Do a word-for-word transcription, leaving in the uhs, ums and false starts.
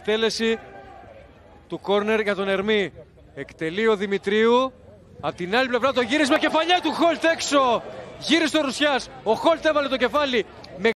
εκτέλεση του κόρνερ για τον Ερμή. Εκτελεί ο Δημητρίου. Απ' την άλλη πλευρά το γύρισμα, κεφαλιά του Χόλτ έξω. Γύρισε ο Ρουσιάς. Ο Χόλτ έβαλε το κεφάλι.